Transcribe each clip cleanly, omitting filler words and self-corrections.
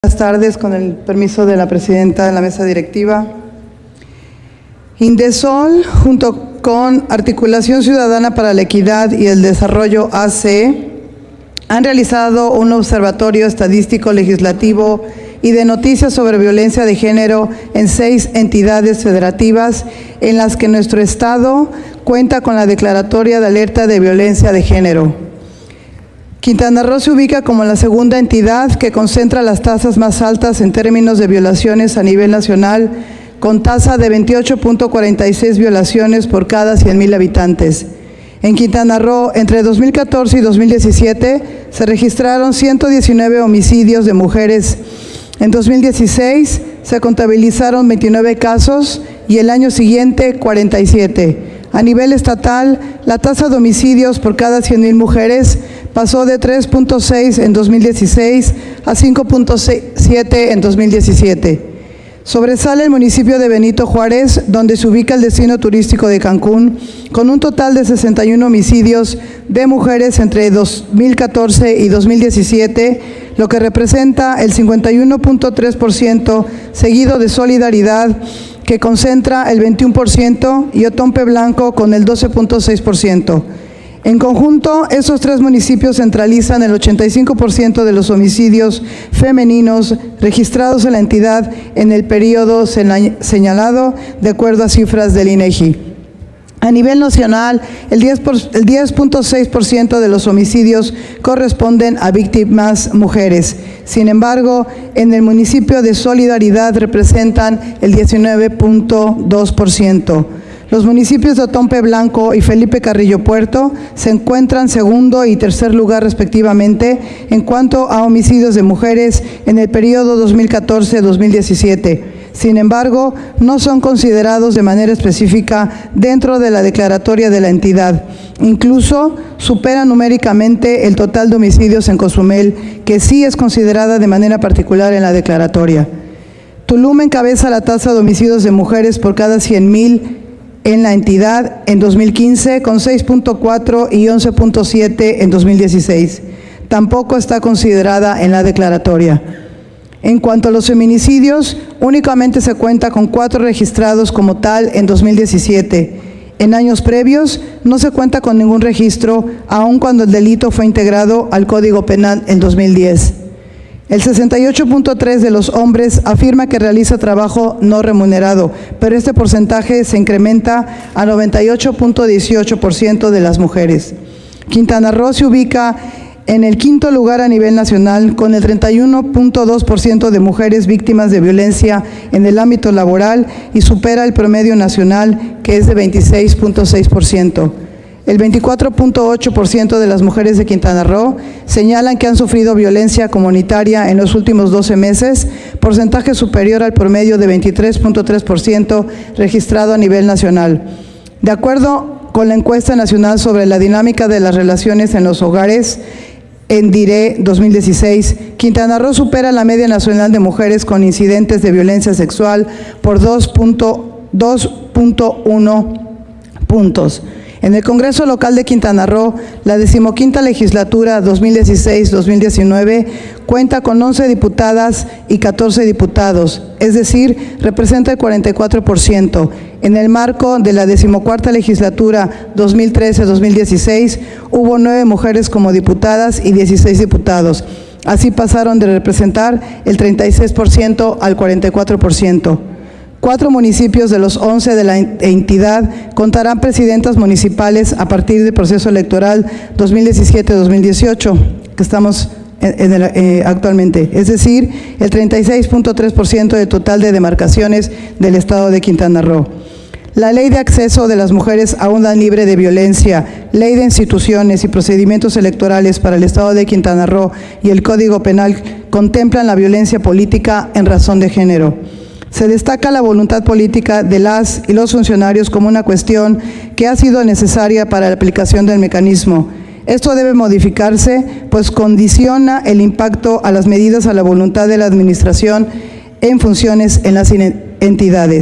Buenas tardes, con el permiso de la presidenta de la mesa directiva. Indesol, junto con Articulación Ciudadana para la Equidad y el Desarrollo AC, han realizado un observatorio estadístico legislativo y de noticias sobre violencia de género en 6 entidades federativas en las que nuestro Estado cuenta con la declaratoria de alerta de violencia de género. Quintana Roo se ubica como la segunda entidad que concentra las tasas más altas en términos de violaciones a nivel nacional, con tasa de 28.46 violaciones por cada 100,000 habitantes. En Quintana Roo, entre 2014 y 2017, se registraron 119 homicidios de mujeres. En 2016 se contabilizaron 29 casos y el año siguiente 47. A nivel estatal, la tasa de homicidios por cada 100,000 mujeres pasó de 3.6 en 2016 a 5.7 en 2017. Sobresale el municipio de Benito Juárez, donde se ubica el destino turístico de Cancún, con un total de 61 homicidios de mujeres entre 2014 y 2017, lo que representa el 51.3%, seguido de Solidaridad, que concentra el 21%, y Otompe Blanco con el 12.6%. En conjunto, estos 3 municipios centralizan el 85% de los homicidios femeninos registrados en la entidad en el periodo señalado, de acuerdo a cifras del INEGI. A nivel nacional, el 10.6% de los homicidios corresponden a víctimas mujeres. Sin embargo, en el municipio de Solidaridad representan el 19.2%. Los municipios de Otompe Blanco y Felipe Carrillo Puerto se encuentran segundo y tercer lugar respectivamente en cuanto a homicidios de mujeres en el periodo 2014-2017. Sin embargo, no son considerados de manera específica dentro de la declaratoria de la entidad. Incluso supera numéricamente el total de homicidios en Cozumel, que sí es considerada de manera particular en la declaratoria. Tulum encabeza la tasa de homicidios de mujeres por cada 100,000 en la entidad en 2015, con 6.4 y 11.7 en 2016. Tampoco está considerada en la declaratoria. En cuanto a los feminicidios, únicamente se cuenta con 4 registrados como tal en 2017. En años previos no se cuenta con ningún registro, aun cuando el delito fue integrado al Código Penal en 2010. El 68.3% de los hombres afirma que realiza trabajo no remunerado, pero este porcentaje se incrementa a 98.18% de las mujeres. Quintana Roo se ubica en el 5º lugar a nivel nacional, con el 31.2% de mujeres víctimas de violencia en el ámbito laboral y supera el promedio nacional, que es de 26.6%. El 24.8% de las mujeres de Quintana Roo señalan que han sufrido violencia comunitaria en los últimos 12 meses, porcentaje superior al promedio de 23.3% registrado a nivel nacional. De acuerdo con la encuesta nacional sobre la dinámica de las relaciones en los hogares, en DIRE 2016, Quintana Roo supera la media nacional de mujeres con incidentes de violencia sexual por 2.1 puntos. En el Congreso Local de Quintana Roo, la 15ª legislatura 2016-2019 cuenta con 11 diputadas y 14 diputados, es decir, representa el 44%. En el marco de la 14ª legislatura 2013-2016 hubo 9 mujeres como diputadas y 16 diputados. Así pasaron de representar el 36% al 44%. 4 municipios de los 11 de la entidad contarán presidentas municipales a partir del proceso electoral 2017-2018, que estamos actualmente, es decir, el 36.3% del total de demarcaciones del Estado de Quintana Roo. La Ley de Acceso de las Mujeres a una Libre de Violencia, Ley de Instituciones y Procedimientos Electorales para el Estado de Quintana Roo y el Código Penal contemplan la violencia política en razón de género. Se destaca la voluntad política de las y los funcionarios como una cuestión que ha sido necesaria para la aplicación del mecanismo. Esto debe modificarse, pues condiciona el impacto a las medidas a la voluntad de la administración en funciones en las entidades.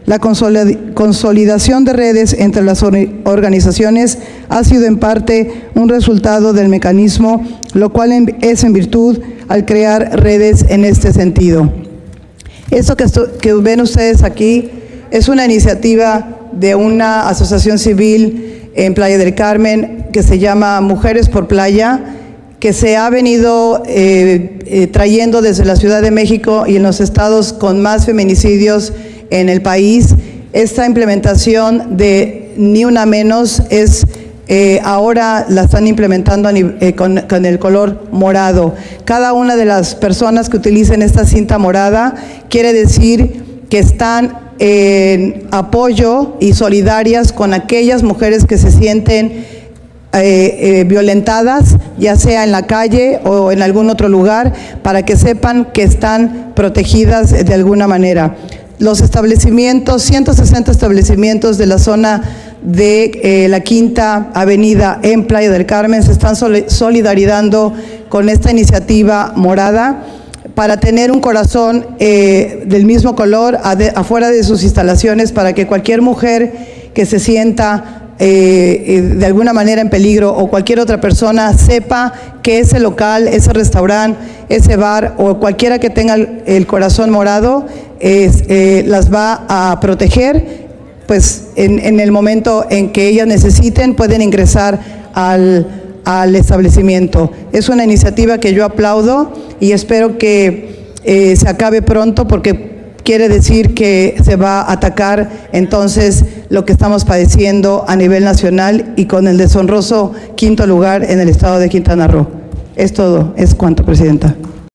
La consolidación de redes entre las organizaciones ha sido en parte un resultado del mecanismo, lo cual es en virtud al crear redes en este sentido. Esto que ven ustedes aquí es una iniciativa de una asociación civil en Playa del Carmen que se llama Mujeres por Playa, que se ha venido trayendo desde la Ciudad de México y en los estados con más feminicidios en el país. Esta implementación de Ni Una Menos es ahora la están implementando con el color morado. Cada una de las personas que utilicen esta cinta morada quiere decir que están en apoyo y solidarias con aquellas mujeres que se sienten violentadas, ya sea en la calle o en algún otro lugar, para que sepan que están protegidas de alguna manera. Los establecimientos, 160 establecimientos de la zona de la Quinta Avenida en Playa del Carmen se están solidarizando con esta iniciativa morada para tener un corazón del mismo color afuera de sus instalaciones, para que cualquier mujer que se sienta de alguna manera en peligro o cualquier otra persona sepa que ese local, ese restaurante, ese bar o cualquiera que tenga el corazón morado las va a proteger, pues en el momento en que ellas necesiten pueden ingresar al establecimiento. Es una iniciativa que yo aplaudo y espero que se acabe pronto, porque quiere decir que se va a atacar entonces lo que estamos padeciendo a nivel nacional y con el deshonroso quinto lugar en el estado de Quintana Roo. Es todo, es cuanto, Presidenta.